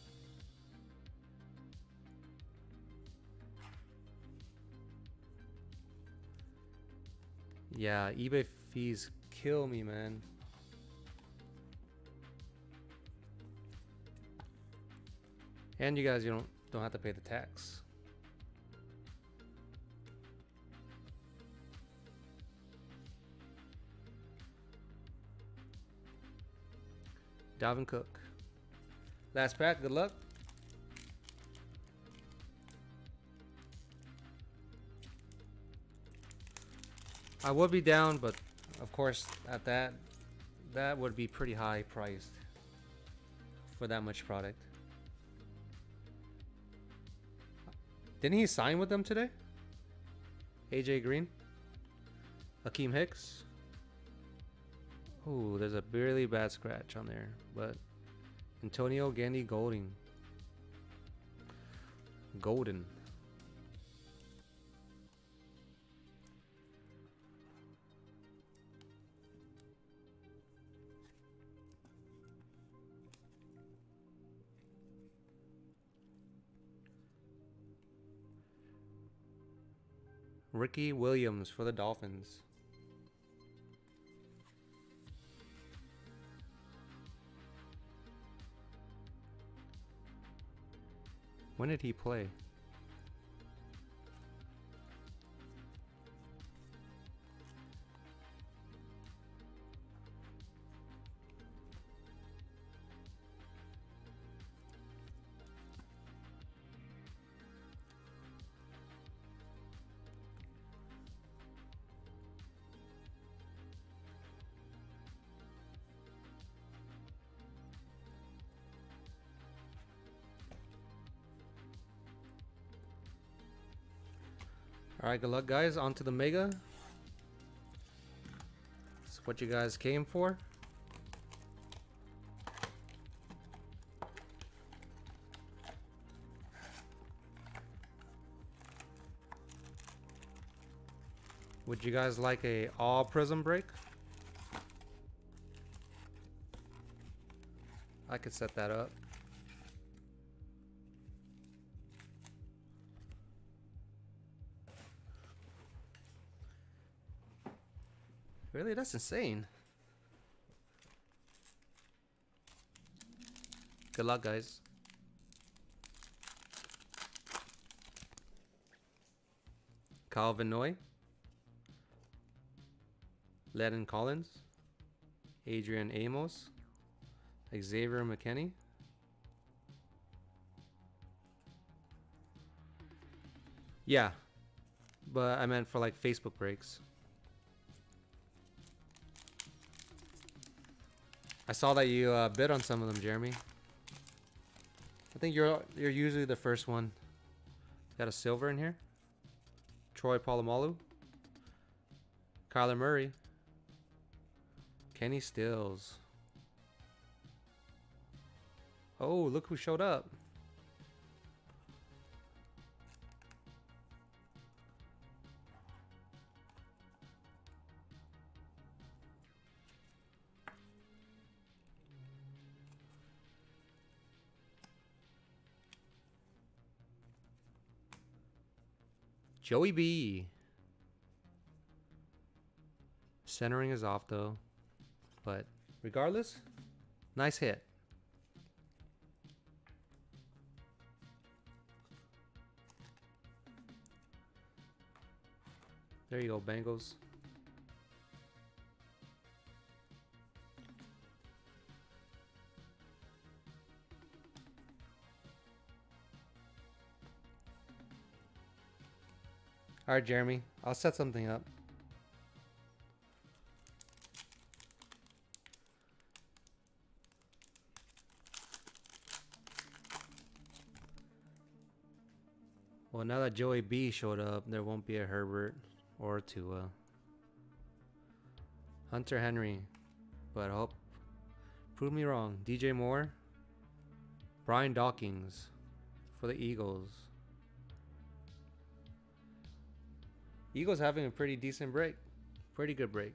Yeah, eBay fees kill me, man. And you guys, you don't have to pay the tax. Dalvin Cook. Last pack, good luck. I would be down, but of course at that would be pretty high priced for that much product. Didn't he sign with them today? AJ Green? Akeem Hicks? Ooh, there's a really bad scratch on there, but Antonio Gandy Golden. Ricky Williams for the Dolphins. When did he play? Alright, good luck guys. On to the Mega. That's what you guys came for. Would you guys like a all prism break? I could set that up. Really? That's insane. Good luck, guys. Calvin Noy. Lennon Collins. Adrian Amos. Xavier McKinney. Yeah. But I meant for like Facebook breaks. I saw that you bid on some of them, Jeremy. I think you're usually the first one. Got a silver in here. Troy Polamalu. Kyler Murray. Kenny Stills. Oh, look who showed up. Joey B. Centering is off though. But regardless, nice hit. There you go, Bengals. All right, Jeremy, I'll set something up. Well, now that Joey B showed up, there won't be a Herbert or Tua. Hunter Henry, but I hope prove me wrong. DJ Moore, Brian Dawkins for the Eagles. Eagles having a pretty decent break, pretty good break.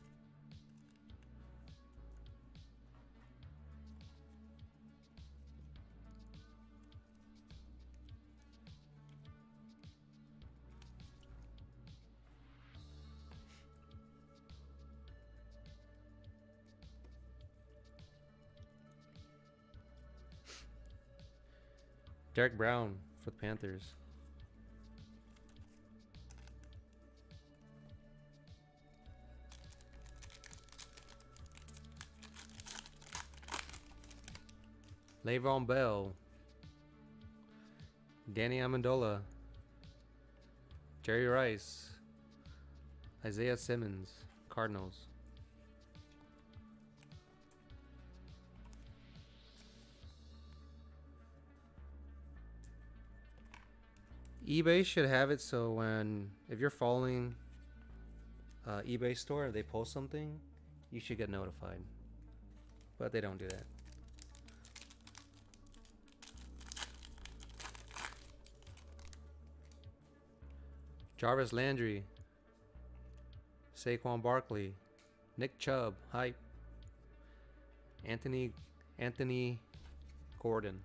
Derek Brown for the Panthers. Le'Veon Bell. Danny Amendola. Jerry Rice. Isaiah Simmons. Cardinals. eBay should have it so when, if you're following eBay store, if they post something, you should get notified. But they don't do that. Jarvis Landry. Saquon Barkley. Nick Chubb. Hype. Anthony Gordon.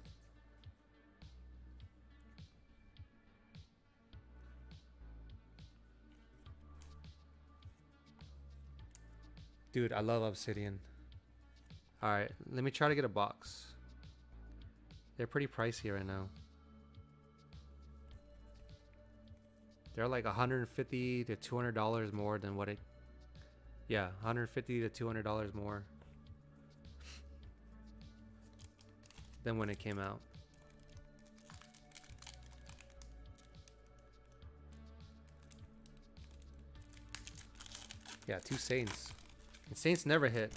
Dude, I love Obsidian. Alright, let me try to get a box. They're pretty pricey right now. They're like $150 to $200 more than what it... Yeah, $150 to $200 more than when it came out. Yeah, 2 Saints. And Saints never hit.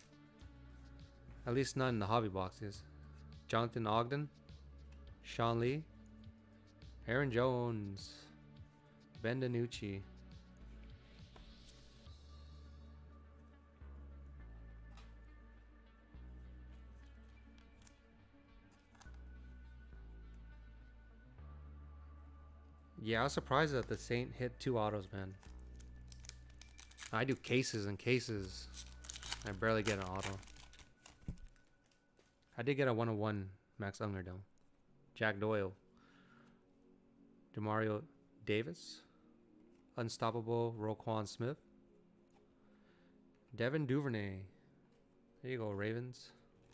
At least not in the hobby boxes. Jonathan Ogden. Sean Lee. Aaron Jones. Ben DiNucci. Yeah, I was surprised that the Saint hit 2 autos, man. I do cases and cases. I barely get an auto. I did get a 101 Max Unger though. Jack Doyle. Demario Davis. Unstoppable Roquan Smith. Devin Duvernay. There you go, Ravens.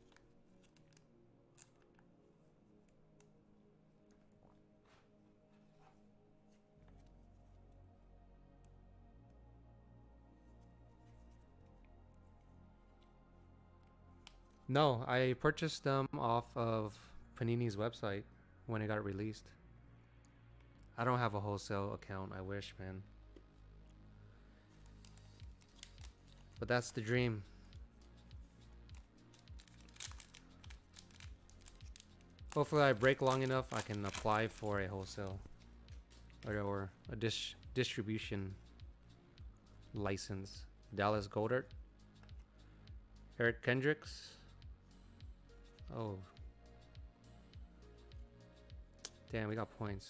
No, I purchased them off of Panini's website when it got released. I don't have a wholesale account. I wish, man. But that's the dream. Hopefully I break long enough I can apply for a wholesale or a distribution license. Dallas Goedert. Eric Kendricks. Oh. Damn, we got points.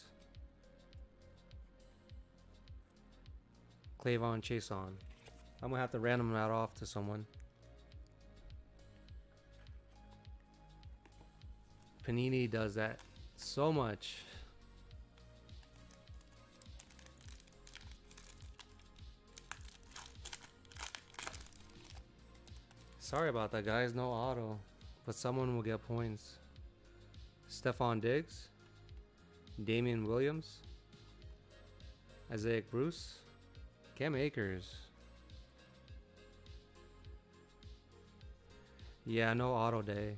Clavon Chason. I'm gonna have to random that off to someone. Panini does that so much. Sorry about that, guys. No auto. But someone will get points. Stephon Diggs. Damian Williams. Isaiah Bruce. Cam Akers. Yeah, no auto day.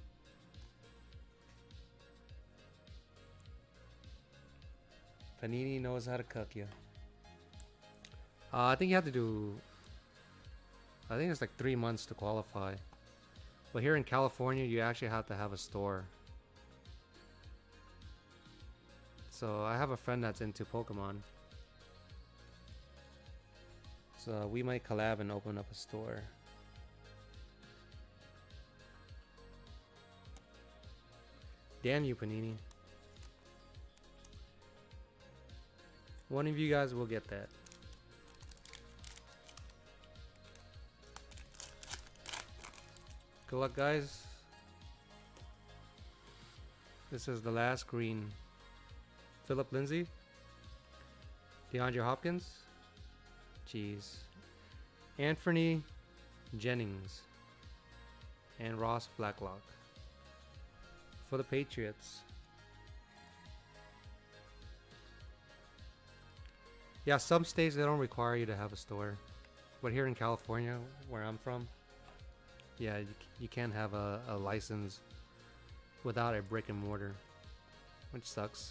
Panini knows how to cuck you. I think you have to do... I think it's like 3 months to qualify. But here in California, you actually have to have a store. So I have a friend that's into Pokemon. So we might collab and open up a store. Damn you, Panini. One of you guys will get that. Good luck, guys. This is the last green. Philip Lindsay. DeAndre Hopkins. Jeez. Anthony Jennings. And Ross Blacklock. For the Patriots. Yeah, some states they don't require you to have a store. But here in California, where I'm from, yeah, you can't have a license without a brick and mortar, which sucks.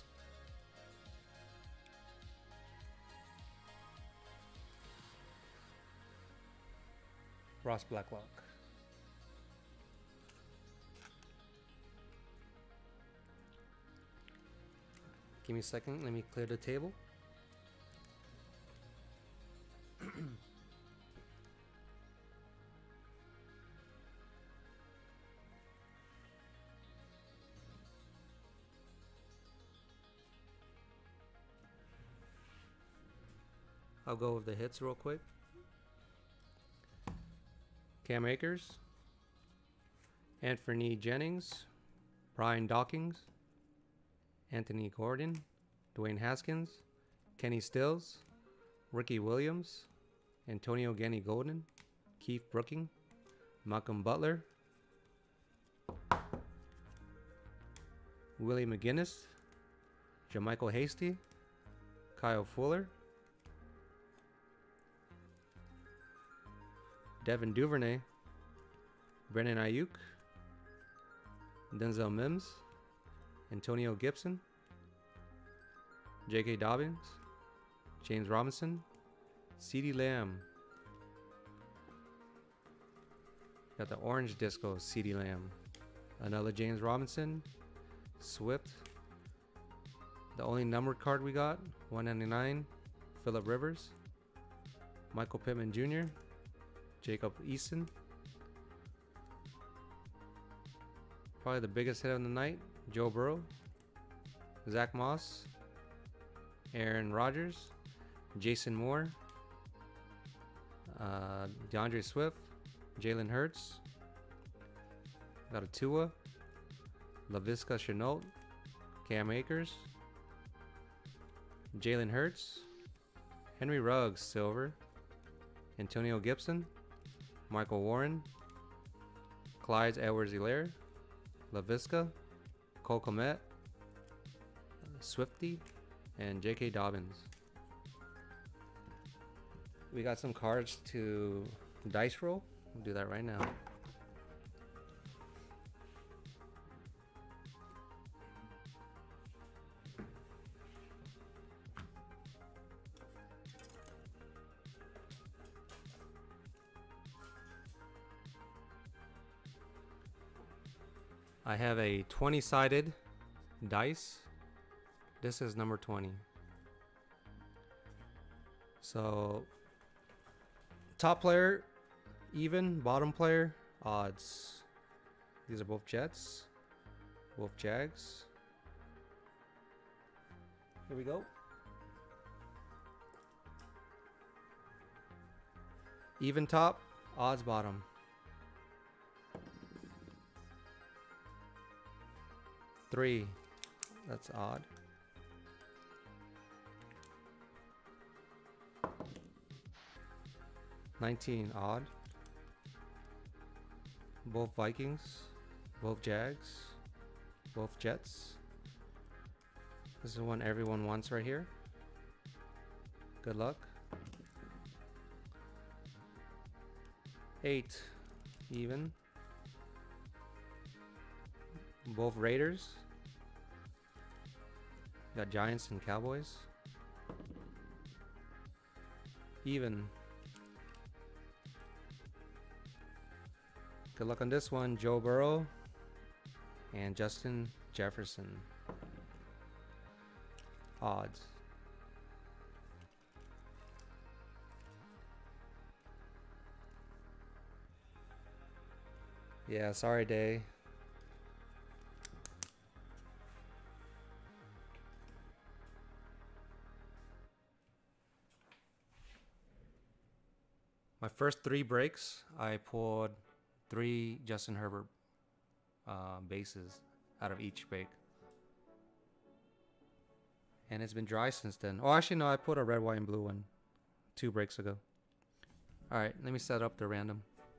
Ross Blacklock. Give me a second, let me clear the table. I'll go with the hits real quick. Cam Akers, Anthony Jennings, Brian Dawkins, Anthony Gordon, Dwayne Haskins, Kenny Stills, Ricky Williams, Antonio Gandy-Golden, Keith Brooking, Malcolm Butler, Willie McGinnis, Jermichael Hasty, Kyle Fuller, Devin Duvernay, Brennan Ayuk, Denzel Mims, Antonio Gibson, J.K. Dobbins, James Robinson, CeeDee Lamb. Got the orange disco CeeDee Lamb. Another James Robinson, Swift. The only numbered card we got, 199, Phillip Rivers, Michael Pittman Jr., Jacob Eason. Probably the biggest hit of the night, Joe Burrow, Zach Moss, Aaron Rodgers, Jason Moore, DeAndre Swift, Jalen Hurts. Got a Tua, Laviska Shenault, Cam Akers, Jalen Hurts, Henry Ruggs, silver, Antonio Gibson, Michael Warren, Clyde Edwards-Helaire, Laviska, Cole Kmet, Swifty, and J.K. Dobbins. We got some cards to dice roll. We'll do that right now. I have a 20-sided dice. This is number 20. So, top player, even. Bottom player, odds. These are both Jets, both Jags. Here we go. Even top, odds bottom. Three. That's odd. $19, odd. Both Vikings, both Jags, both Jets. This is one everyone wants right here. Good luck. 8, even. Both Raiders. Got Giants and Cowboys. Even. Good luck on this one, Joe Burrow and Justin Jefferson. Odds. Yeah, sorry, Day. My first 3 breaks, I pulled 3 Justin Herbert bases out of each break. And it's been dry since then. Oh, actually, no, I put a red, white, and blue one 2 breaks ago. Alright, let me set up the random.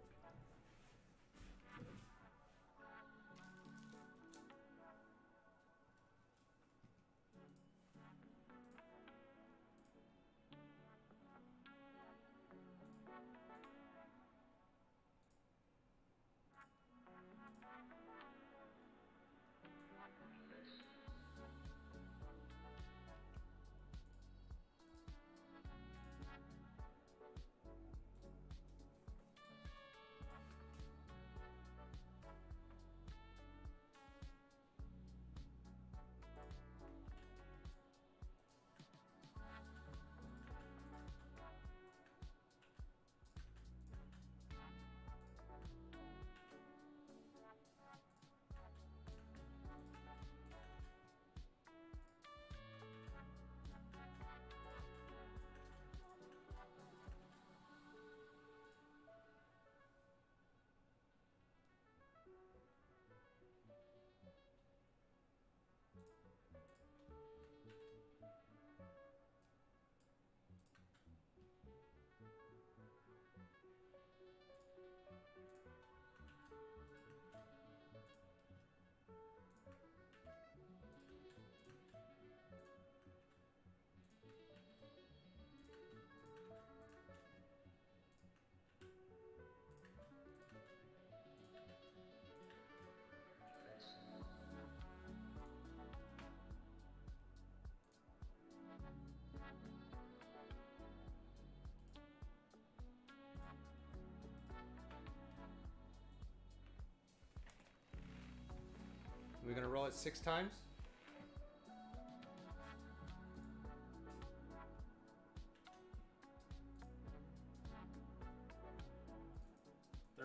We're gonna roll it 6 times.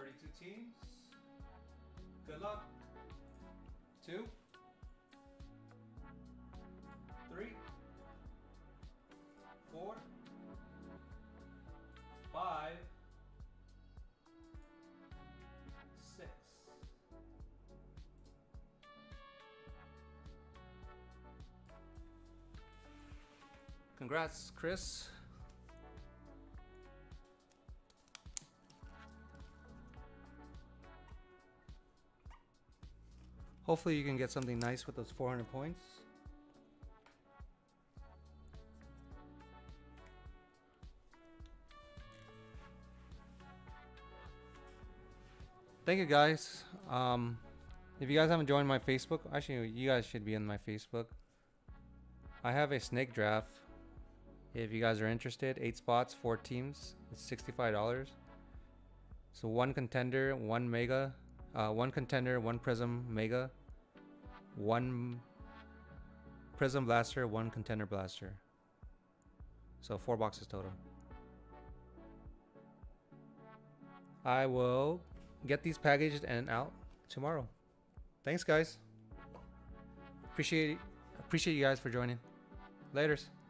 32 teams. Good luck. 2, 3, 4, 5, 6. Congrats, Chris. Hopefully you can get something nice with those 400 points. Thank you guys. If you guys haven't joined my Facebook, actually you guys should be in my Facebook. I have a snake draft. If you guys are interested, 8 spots, 4 teams. It's $65. So 1 contender, 1 mega, 1 contender, 1 prism mega, 1 prism blaster, 1 contender blaster. So 4 boxes total. I will get these packaged and out tomorrow. Thanks guys. Appreciate you guys for joining. Laters.